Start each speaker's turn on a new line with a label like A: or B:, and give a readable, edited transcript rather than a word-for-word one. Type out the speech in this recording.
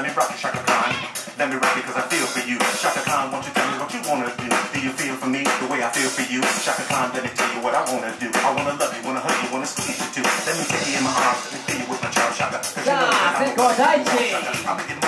A: let me rock it, Shaka Khan. Let me rock it cause I feel for you. Shaka Khan, won't you tell me what you wanna do? Do you feel for me the way I feel for you? Shaka Khan, let me tell you what I wanna do. I wanna love you, wanna hug you, wanna squeeze you too. Let me take you in my arms, let me feel you with my charm, Shaka.
B: さあ先攻は大地。